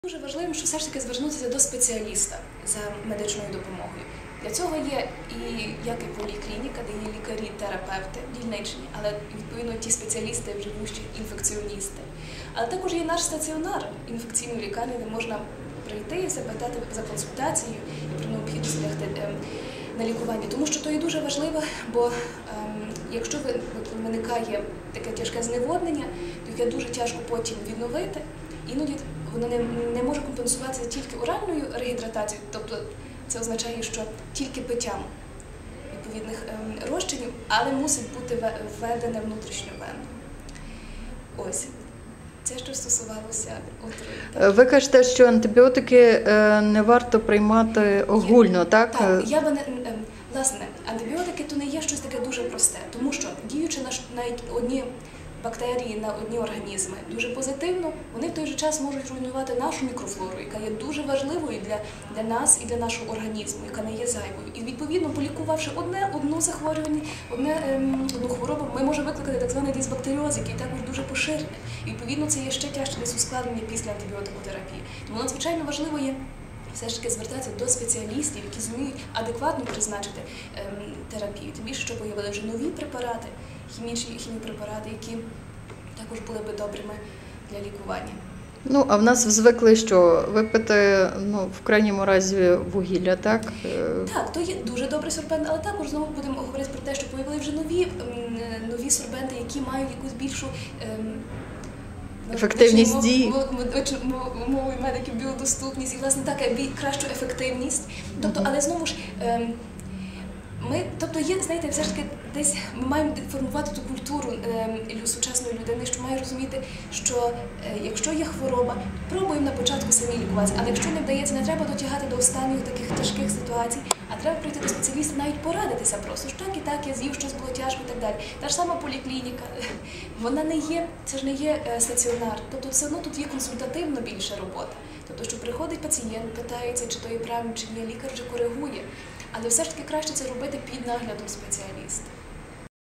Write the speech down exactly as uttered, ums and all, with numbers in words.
Дуже важливо, що все ж таки звернутися до спеціаліста за медичною допомогою. Для цього є і як і поліклініка, де є лікарі-терапевти дільничні, але відповідно ті спеціалісти, вже вищі інфекціоністи. Але також є наш стаціонар інфекційної лікарні, де можна прийти і запитати за консультацією і при необхідності лягти на лікування. Тому що то є дуже важливо, бо ем, якщо виникає таке тяжке зневоднення, то яке дуже тяжко потім відновити, іноді воно не, не може компенсуватися тільки оральною регідратацією, тобто це означає, що тільки питтям відповідних ем, розчинів, але мусить бути введене внутрішньовенно. Ось. Це, що стосувалося отруєння. Ви кажете, що антибіотики не варто приймати огульно, я, так? Так, я би не, власне, антибіотики то не є щось таке дуже просте, тому що діючи на одні бактерії, на одні організми дуже позитивно, вони в той же час можуть руйнувати нашу мікрофлору, яка є дуже важливою для, для нас і для нашого організму, яка не є зайвою. І відповідно, полікувавши одне, одну захворювання, одне, ем, одну хворобу, ми можемо викликати так званий дисбактеріоз, який також дуже поширений. І відповідно це є ще тяжче десь ускладнення після антибіотикотерапії. Тому надзвичайно важливо є все ж таки звертатися до спеціалістів, які зуміють адекватно призначити ем, терапію. Тим більше, що появили вже нові препарати, хімічні хіміпрепарати, які також були би добрими для лікування. Ну, а в нас звикли, що випити, ну, в крайньому разі вугілля, так? Так, то є дуже добрий сорбент, але також знову будемо говорити про те, що появили вже нові, нові сорбенти, які мають якусь більшу ем, ефективність дій. Мовою медиків біодоступність і, власне, так, кращу ефективність. Тобто, але знову ж, ем, ми, тобто є, знаєте, все ж таки десь ми маємо формувати ту культуру е, сучасної людини, що має розуміти, що е, якщо є хвороба, пробуємо на початку самі лікуватися, але якщо не вдається, не треба дотягати до останніх таких тяжких ситуацій, а треба прийти до спеціаліста, навіть порадитися просто, що так і так, я з'їв, щось було тяжко і так далі. Та ж сама поліклініка, вона не є, це ж не є е, стаціонар, тобто все одно тут є консультативно більше робота. Тобто, що приходить пацієнт, питається, чи то є правильно, чи ні, лікар вже коригує. Але все ж таки краще це робити під наглядом спеціаліста.